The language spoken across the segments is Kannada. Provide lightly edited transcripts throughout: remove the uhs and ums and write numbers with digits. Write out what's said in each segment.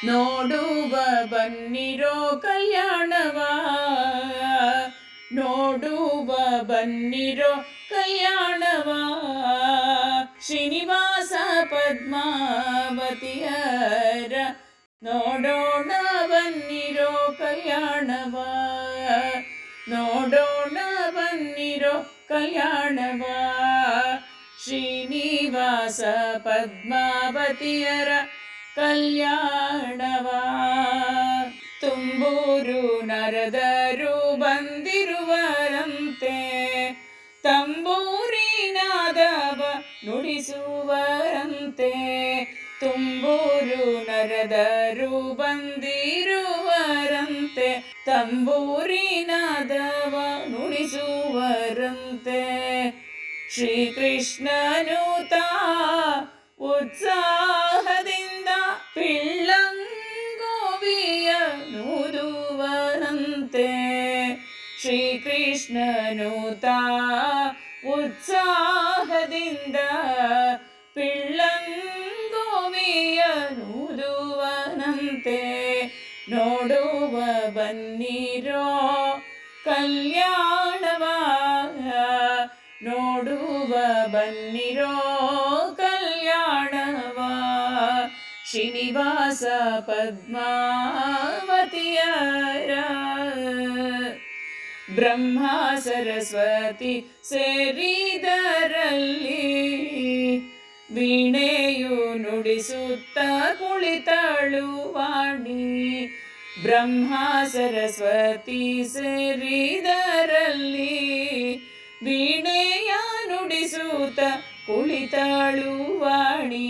ನೋಡುವ ಬನ್ನಿರೋ ಕಲ್ಯಾಣವ ನೋಡುವ ಬನ್ನಿರೋ ಕಲ್ಯಾಣವ ಶ್ರೀನಿವಾಸ ಪದ್ಮಾವತಿಯರ ನೋಡೋಣ ಬನ್ನಿರೋ ಕಲ್ಯಾಣವ ನೋಡೋಣ ಬನ್ನಿರೋ ಕಲ್ಯಾಣವ ಶ್ರೀನಿವಾಸ ಪದ್ಮಾವತಿಯರ ಕಲ್ಯಾಣವ ತುಂಬೂರು ನರದರು ಬಂದಿರುವರಂತೆ ತಂಬೂರಿನಾದವ ನುಡಿಸುವರಂತೆ ತುಂಬೂರು ನರದರು ಬಂದಿರುವರಂತೆ ತಂಬೂರಿನಾದವ ನುಡಿಸುವರಂತೆ ಶ್ರೀಕೃಷ್ಣನು ತಾ ಉತ್ಸಾಹದಿಂದ ಪಿಳ್ಳಂಗೋವಿಯ ನೂದುವರಂತೆ ಶ್ರೀಕೃಷ್ಣನು ತಾ ಉತ್ಸಾಹದಿಂದ ಪಿಳ್ಳಂಗೋವಿಯ ನೂದುವನಂತೆ ನೋಡುವ ಬನ್ನಿರೋ ಕಲ್ಯಾಣವ ನೋಡುವ ಬನ್ನಿರೋ ಕಲ್ಯಾಣವ ಶ್ರೀನಿವಾಸ ಪದ್ಮಾವತಿಯರ ಬ್ರಹ್ಮ ಸರಸ್ವತಿ ಸೇರಿದರಲ್ಲಿ ವೀಣೆಯು ನುಡಿಸುತ್ತ ಕುಳಿತಳು ವಾಣಿ ಬ್ರಹ್ಮ ಸರಸ್ವತಿ ಸೇರಿದರಲ್ಲಿ ವೀಣೆಯ ನುಡಿಸುತ್ತ ಕುಳಿತಳು ವಾಣಿ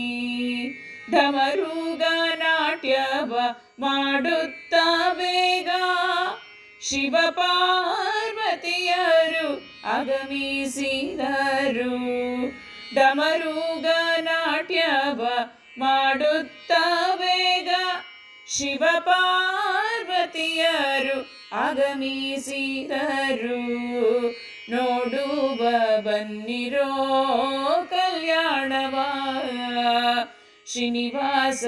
ಢಮರುಗ ನಾಟ್ಯವ ಮಾಡುತ್ತ ಬೇಗ ಶಿವ ಪಾರ್ವತಿಯರು ಆಗಮಿಸಿದರು ಢಮರುಗ ನಾಟ್ಯವ ಮಾಡುತ್ತ ಬೇಗ ಶಿವ ಪಾರ್ವತಿಯರು ಆಗಮಿಸಿದರು ನೋಡುವ ಬನ್ನಿರೋ ಕಲ್ಯಾಣವ ಶ್ರೀನಿವಾಸ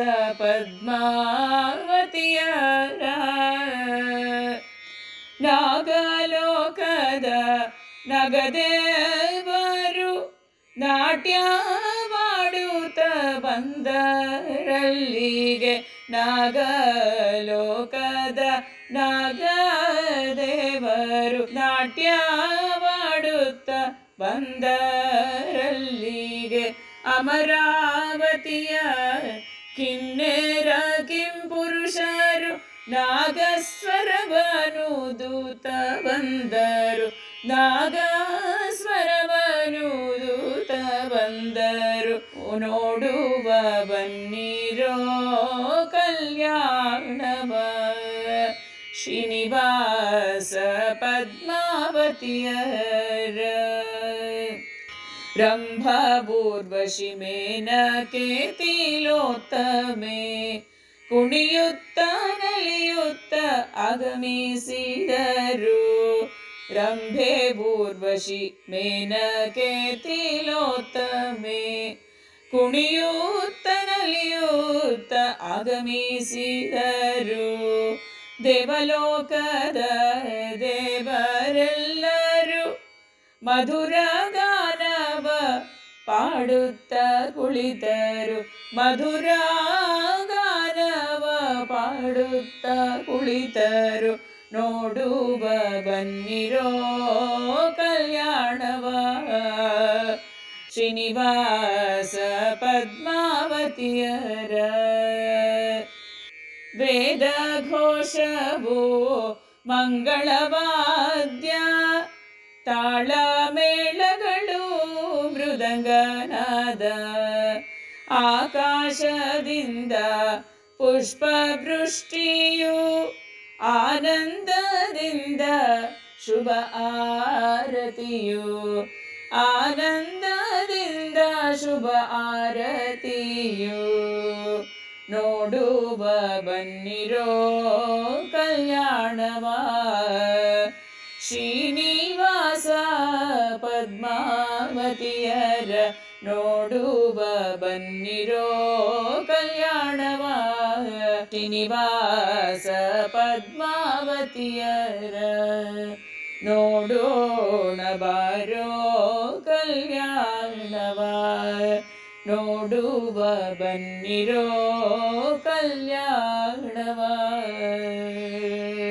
ಪದ್ಮಾವತಿಯರ ನಾಗಲೋಕದ ನಗದೇವರು ನಾಟ್ಯವಾಡುತ್ತ ಬಂದರಲ್ಲಿಗೆ ನಾಗಲೋಕದ ನಾಗದೇವರು ನಾಟ್ಯವಾಡುತ್ತ ಬಂದರಲ್ಲಿಗೆ ಅಮರಾವತಿಯ ಕಿನ್ನೇರ ಕಿಂಪುರುಷರು ನಾಗಸ್ವರವನು ದೂತ ಬಂದರು ನಾಗಸ್ವರವನು ದೂತ ಬಂದರು ನೋಡುವ ಬನ್ನಿರೋ ಕಲ್ಯಾಣವ ಶ್ರೀನಿವಾಸ ಪದ್ಮಾವತಿಯರ ರಂಭಾಪೂರ್ವಶಿ ಮೇನಕೆ ತಿಲೋತ್ತಮೆ ಕುಣಿಯುತ್ತ ನಲಿಯುತ್ತ ಆಗಮಿಸಿದರು ರಂಭೆ ಊರ್ವಶಿ ಮೇನಕೆ ತಿಲೋತ್ತಮೆ ಕುಣಿಯುತ್ತ ನಲಿಯುತ್ತ ಆಗಮಿಸಿದರು ದೇವಲೋಕದ ದೇವರೆಲ್ಲರೂ ಮಧುರ ಗಾನವ ಪಾಡುತ್ತ ಕುಳಿತರು ಮಧುರ ಗಾನವ ಪಾಡುತ್ತ ಕುಳಿತರು ನೋಡುವ ಬನ್ನಿರೋ ಕಲ್ಯಾಣವ ಶ್ರೀನಿವಾಸ ಪದ್ಮಾವತಿಯರ ವೇದ ಘೋಷವು ಮಂಗಳವಾದ್ಯ ತಾಳ ಮೇಳಗಳು ಮೃದಂಗನಾದ ಆಕಾಶದಿಂದ ಪುಷ್ಪವೃಷ್ಟಿಯು ಆನಂದದಿಂದ ಶುಭ ಆರತಿಯು ಆನಂದದಿಂದ ಶುಭ ಆರತಿಯು ನೋಡುವ ಬನ್ನಿರೋ ಕಲ್ಯಾಣವ ಶ್ರೀನಿವಾಸ ಪದ್ಮಾವತಿಯರ ನೋಡುವ ಬನ್ನಿರೋ ಕಲ್ಯಾಣವ ಶ್ರೀನಿವಾಸ ಪದ್ಮಾವತಿಯರ ನೋಡೋಣ ಬಾರೋ ಕಲ್ಯಾಣವ ನೋಡುವ ಬನ್ನಿರೋ ಕಲ್ಯಾಣವ.